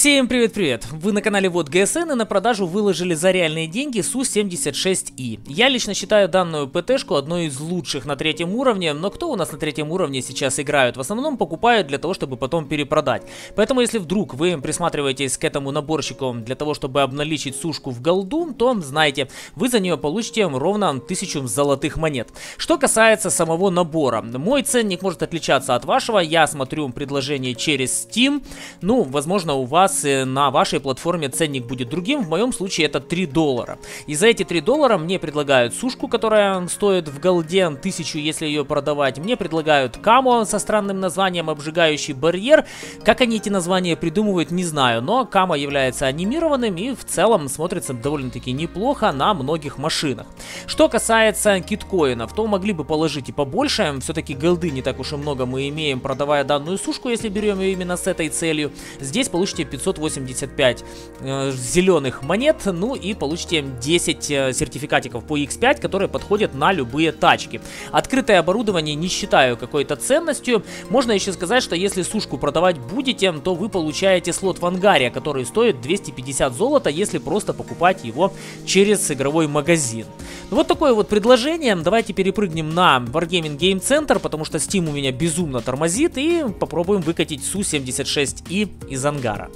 Всем привет-привет! Вы на канале Вот ГСН, и на продажу выложили за реальные деньги Су-76И. Я лично считаю данную ПТ-шку одной из лучших на третьем уровне, но кто у нас на третьем уровне сейчас играют? В основном покупают для того, чтобы потом перепродать. Поэтому если вдруг вы присматриваетесь к этому наборщику для того, чтобы обналичить сушку в голду, то знайте, вы за нее получите ровно 1000 золотых монет. Что касается самого набора, мой ценник может отличаться от вашего, я смотрю предложение через Steam, ну, возможно, у вас на вашей платформе ценник будет другим, в моем случае это $3. И за эти $3 мне предлагают сушку, которая стоит в голде 1000, если ее продавать. Мне предлагают камо со странным названием «Обжигающий барьер». Как они эти названия придумывают, не знаю, но камо является анимированным и в целом смотрится довольно-таки неплохо на многих машинах. Что касается киткоинов, то могли бы положить и побольше, все-таки голды не так уж и много мы имеем, продавая данную сушку, если берем ее именно с этой целью. Здесь получите 585 зеленых монет, ну и получите 10 сертификатиков по X5, которые подходят на любые тачки. Открытое оборудование не считаю какой-то ценностью. Можно еще сказать, что если сушку продавать будете, то вы получаете слот в ангаре, который стоит 250 золота, если просто покупать его через игровой магазин. Вот такое вот предложение. Давайте перепрыгнем на Wargaming Game Center, потому что Steam у меня безумно тормозит, и попробуем выкатить Су-76И из ангара.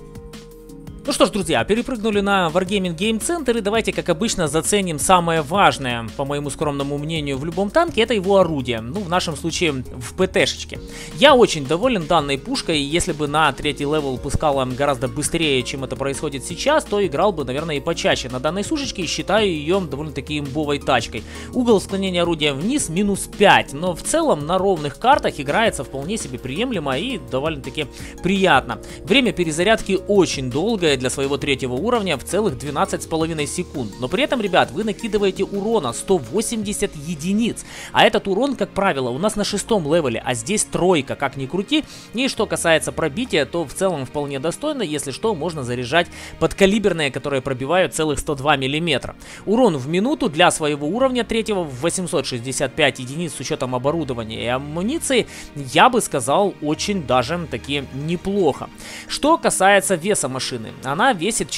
Ну что ж, друзья, перепрыгнули на Wargaming Game Center, и давайте, как обычно, заценим самое важное, по моему скромному мнению, в любом танке, это его орудие, ну, в нашем случае, в ПТ-шечке. Я очень доволен данной пушкой, и если бы на третий левел пускала гораздо быстрее, чем это происходит сейчас, то играл бы, наверное, и почаще на данной сушечке, и считаю ее довольно-таки имбовой тачкой. Угол склонения орудия вниз минус 5, но в целом на ровных картах играется вполне себе приемлемо и довольно-таки приятно. Время перезарядки очень долгое, для своего третьего уровня в целых 12,5 секунд. Но при этом, ребят, вы накидываете урона 180 единиц. А этот урон, как правило, у нас на 6-м левеле, а здесь тройка, как ни крути. И что касается пробития, то в целом вполне достойно. Если что, можно заряжать подкалиберные, которые пробивают целых 102 мм. Урон в минуту для своего уровня третьего в 865 единиц с учетом оборудования и амуниции, я бы сказал, очень даже таки неплохо. Что касается веса машины, она весит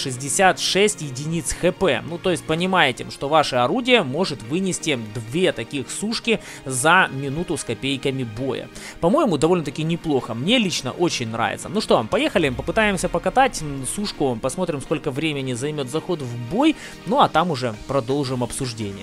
466 единиц хп. Ну, то есть понимаете, что ваше орудие может вынести 2 таких сушки за минуту с копейками боя. По-моему, довольно-таки неплохо. Мне лично очень нравится. Ну что, поехали, попытаемся покатать сушку, посмотрим, сколько времени займет заход в бой. Ну, а там уже продолжим обсуждение.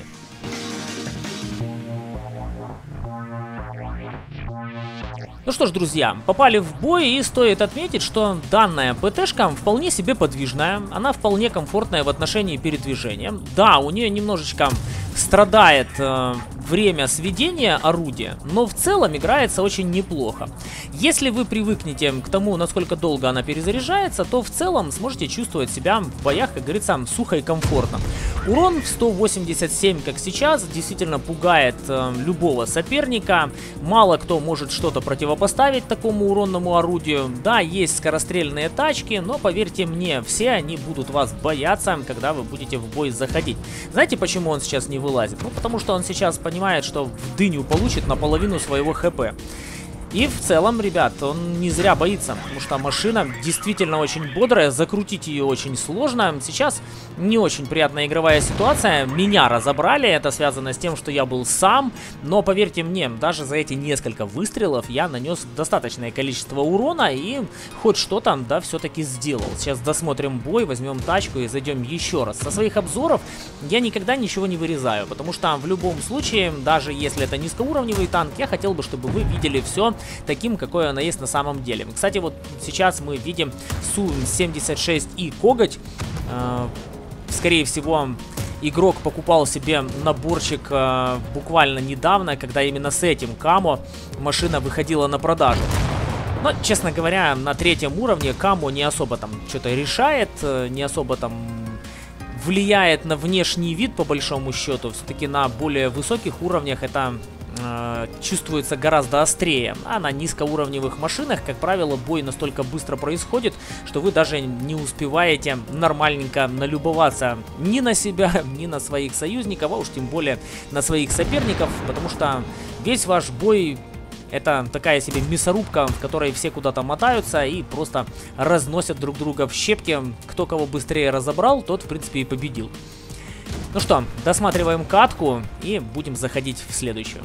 Ну что ж, друзья, попали в бой, и стоит отметить, что данная ПТ-шка вполне себе подвижная, она вполне комфортная в отношении передвижения. Да, у нее немножечко страдает время сведения орудия, но в целом играется очень неплохо. Если вы привыкнете к тому, насколько долго она перезаряжается, то в целом сможете чувствовать себя в боях, как говорится, сухо и комфортно. Урон в 187, как сейчас, действительно пугает любого соперника. Мало кто может что-то противопоставить такому уронному орудию. Да, есть скорострельные тачки, но поверьте мне, все они будут вас бояться, когда вы будете в бой заходить. Знаете, почему он сейчас не вылазит? Ну, потому что он сейчас понимает, что в дыню получит наполовину своего ХП. И в целом, ребят, он не зря боится, потому что машина действительно очень бодрая, закрутить ее очень сложно. Сейчас не очень приятная игровая ситуация, меня разобрали, это связано с тем, что я был сам, но поверьте мне, даже за эти несколько выстрелов я нанес достаточное количество урона и хоть что-то, да, все-таки сделал. Сейчас досмотрим бой, возьмем тачку и зайдем еще раз. Со своих обзоров я никогда ничего не вырезаю, потому что в любом случае, даже если это низкоуровневый танк, я хотел бы, чтобы вы видели все таким, какое оно есть на самом деле. Кстати, вот сейчас мы видим Су-76И коготь. Скорее всего, игрок покупал себе наборчик буквально недавно, когда именно с этим камо машина выходила на продажу. Но, честно говоря, на третьем уровне камо не особо там что-то решает, не особо там влияет на внешний вид, по большому счету. Все-таки на более высоких уровнях это чувствуется гораздо острее. А на низкоуровневых машинах, как правило, бой настолько быстро происходит, что вы даже не успеваете нормальненько налюбоваться ни на себя, ни на своих союзников, а уж тем более на своих соперников, потому что весь ваш бой Это такая себе мясорубка, в которой все куда-то мотаются и просто разносят друг друга в щепки. Кто кого быстрее разобрал, тот, в принципе, и победил. Ну что, досматриваем катку и будем заходить в следующую.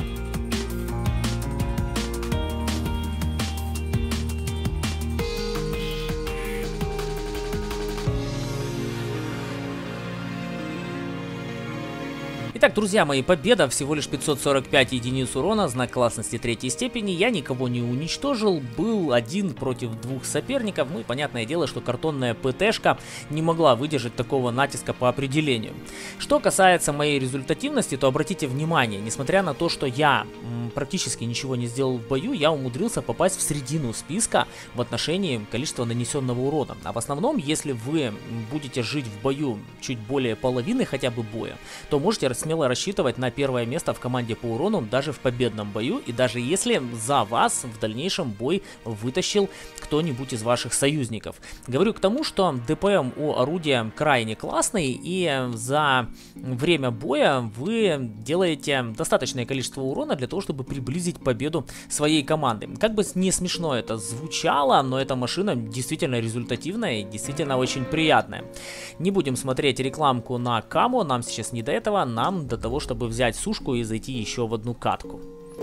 Итак, друзья мои, победа, всего лишь 545 единиц урона, знак классности 3 степени, я никого не уничтожил, был один против двух соперников, ну и понятное дело, что картонная ПТшка не могла выдержать такого натиска по определению. Что касается моей результативности, то обратите внимание, несмотря на то, что я практически ничего не сделал в бою, я умудрился попасть в середину списка в отношении количества нанесенного урона. А в основном, если вы будете жить в бою чуть более половины хотя бы боя, то можете смело рассчитывать на первое место в команде по урону даже в победном бою, и даже если за вас в дальнейшем бой вытащил кто-нибудь из ваших союзников. Говорю к тому, что ДПМ у орудия крайне классный, и за время боя вы делаете достаточное количество урона для того, чтобы приблизить победу своей команды. Как бы не смешно это звучало, но эта машина действительно результативная и действительно очень приятная. Не будем смотреть рекламку на Камо, нам сейчас не до этого, нам до того, чтобы взять сушку и зайти еще в одну катку.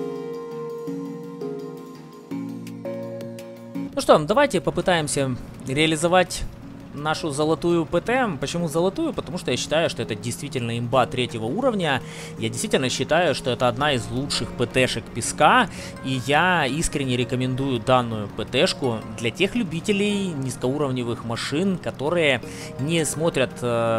Ну что, давайте попытаемся реализовать нашу золотую ПТ. Почему золотую? Потому что я считаю, что это действительно имба 3-го уровня. Я действительно считаю, что это одна из лучших ПТшек песка. И я искренне рекомендую данную ПТшку для тех любителей низкоуровневых машин, которые не смотрят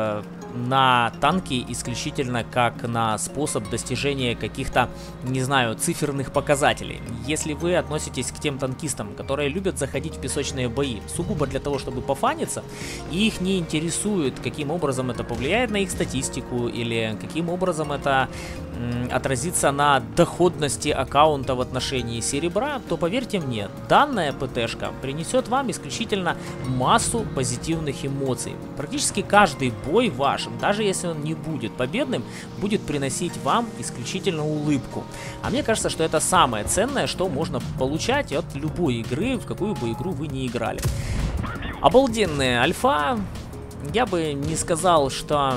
на танки исключительно как на способ достижения каких-то, не знаю, циферных показателей. Если вы относитесь к тем танкистам, которые любят заходить в песочные бои сугубо для того, чтобы пофаниться, и их не интересует, каким образом это повлияет на их статистику или каким образом это отразится на доходности аккаунта в отношении серебра, то поверьте мне, данная ПТшка принесет вам исключительно массу позитивных эмоций. Практически каждый бой ваш, даже если он не будет победным, будет приносить вам исключительно улыбку. А мне кажется, что это самое ценное, что можно получать от любой игры, в какую бы игру вы ни играли. Обалденная альфа. Я бы не сказал, что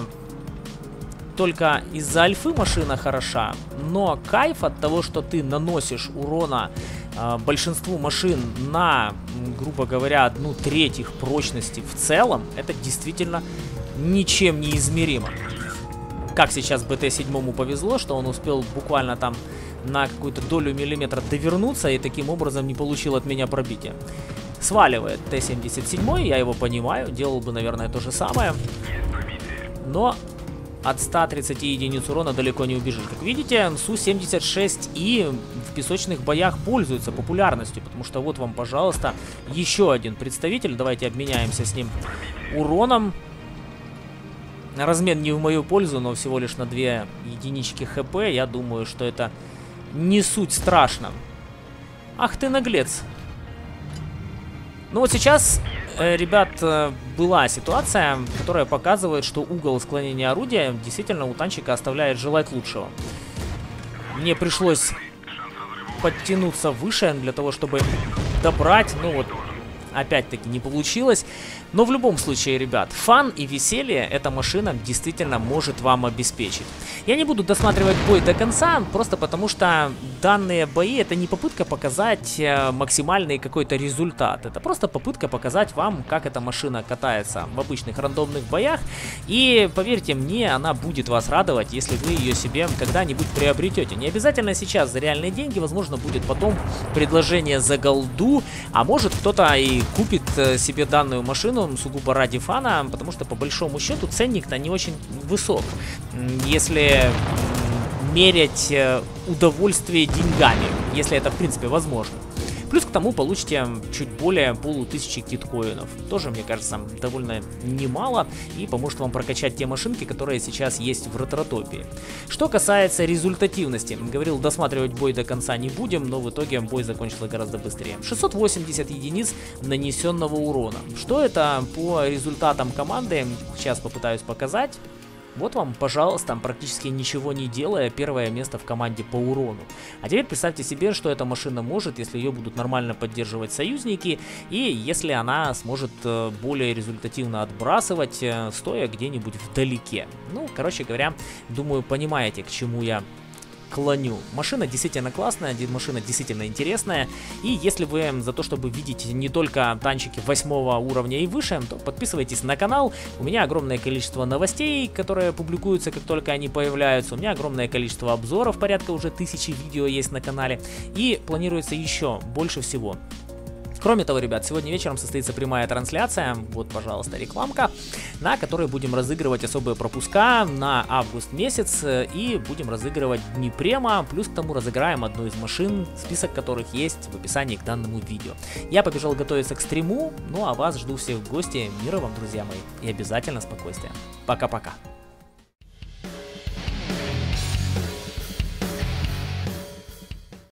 только из-за альфы машина хороша, но кайф от того, что ты наносишь урона большинству машин на, грубо говоря, 1/3 их прочности в целом, это действительно ничем не измеримо. Как сейчас БТ-7 повезло, что он успел буквально там на какую-то долю миллиметра довернуться и таким образом не получил от меня пробития. Сваливает Т-77, я его понимаю, делал бы, наверное, то же самое. Но от 130 единиц урона далеко не убежишь. Как видите, Су-76И в песочных боях пользуется популярностью, потому что вот вам, пожалуйста, еще один представитель. Давайте обменяемся с ним уроном. Размен не в мою пользу, но всего лишь на 2 единички ХП. Я думаю, что это не суть страшно. Ах ты наглец. Ну вот сейчас, ребят, была ситуация, которая показывает, что угол склонения орудия действительно у танчика оставляет желать лучшего. Мне пришлось подтянуться выше для того, чтобы добрать, ну вот, опять-таки не получилось. Но в любом случае, ребят, фан и веселье эта машина действительно может вам обеспечить. Я не буду досматривать бой до конца, просто потому что данные бои это не попытка показать максимальный какой-то результат. Это просто попытка показать вам, как эта машина катается в обычных рандомных боях. И поверьте мне, она будет вас радовать, если вы ее себе когда-нибудь приобретете. Не обязательно сейчас за реальные деньги, возможно, будет потом предложение за голду, а может кто-то и купит себе данную машину сугубо ради фана, потому что по большому счету ценник-то не очень высок, если мерять удовольствие деньгами, если это в принципе возможно. Плюс к тому получите чуть более 500 киткоинов. Тоже, мне кажется, довольно немало и поможет вам прокачать те машинки, которые сейчас есть в ретротопии. Что касается результативности, говорил, досматривать бой до конца не будем, но в итоге бой закончился гораздо быстрее. 680 единиц нанесенного урона. Что это по результатам команды? Сейчас попытаюсь показать. Вот вам, пожалуйста, практически ничего не делая, первое место в команде по урону. А теперь представьте себе, что эта машина может, если ее будут нормально поддерживать союзники, и если она сможет более результативно отбрасывать, стоя где-нибудь вдалеке. Ну, короче говоря, думаю, понимаете, к чему я клоню. Машина действительно классная, машина действительно интересная, и если вы за то, чтобы видеть не только танчики 8 уровня и выше, то подписывайтесь на канал. У меня огромное количество новостей, которые публикуются, как только они появляются. У меня огромное количество обзоров, порядка уже 1000 видео есть на канале, и планируется еще больше всего. Кроме того, ребят, сегодня вечером состоится прямая трансляция, вот, пожалуйста, рекламка, на которой будем разыгрывать особые пропуска на август месяц, и будем разыгрывать дни према, плюс к тому разыграем одну из машин, список которых есть в описании к данному видео. Я побежал готовиться к стриму, ну а вас жду всех в гости, мира вам, друзья мои, и обязательно спокойствия. Пока-пока.